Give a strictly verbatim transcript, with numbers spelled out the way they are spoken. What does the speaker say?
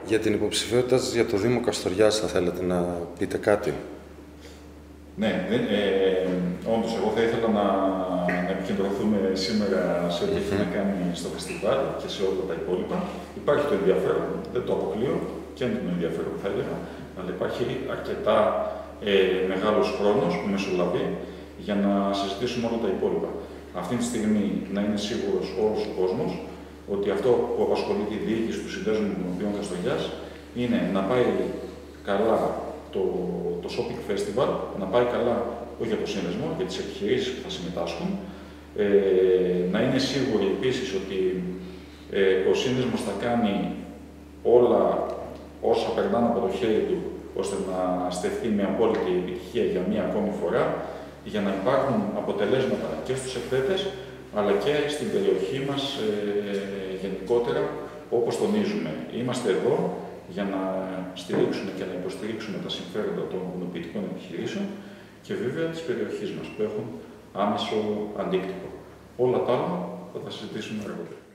Για την υποψηφιότητα σας για το Δήμο Καστοριάς θα θέλετε να πείτε κάτι? Ναι, ε, όντως εγώ θα ήθελα να, να επικεντρωθούμε σήμερα σε ό,τι έχει να κάνει στο φεστιβάλ και σε όλα τα υπόλοιπα. Υπάρχει το ενδιαφέρον, δεν το αποκλείω, και είναι το ενδιαφέρον θα έλεγα, αλλά υπάρχει αρκετά ε, μεγάλος χρόνος που μεσολαβεί για να συζητήσουμε όλα τα υπόλοιπα. Αυτή τη στιγμή να είναι σίγουρος όλος ο κόσμος ότι αυτό που απασχολεί τη διοίκηση του Συνδέσμου Δημοτικών Καστοριάς είναι να πάει καλά το, το Shopping Festival, να πάει καλά όχι για το σύνδεσμο, για τις επιχειρήσεις που θα συμμετάσχουν, ε, να είναι σίγουροι επίσης ότι ε, ο σύνδεσμος θα κάνει όλα όσα περνάνε από το χέρι του, ώστε να στεφθεί με απόλυτη επιτυχία για μία ακόμη φορά, για να υπάρχουν αποτελέσματα και στους εκθέτες, αλλά και στην περιοχή μας ε, γενικότερα, όπως τονίζουμε. Είμαστε εδώ για να στηρίξουμε και να υποστηρίξουμε τα συμφέροντα των κοινοποιητικών επιχειρήσεων και βέβαια της περιοχής μας που έχουν άμεσο αντίκτυπο. Όλα τα άλλα θα τα συζητήσουμε αργότερα.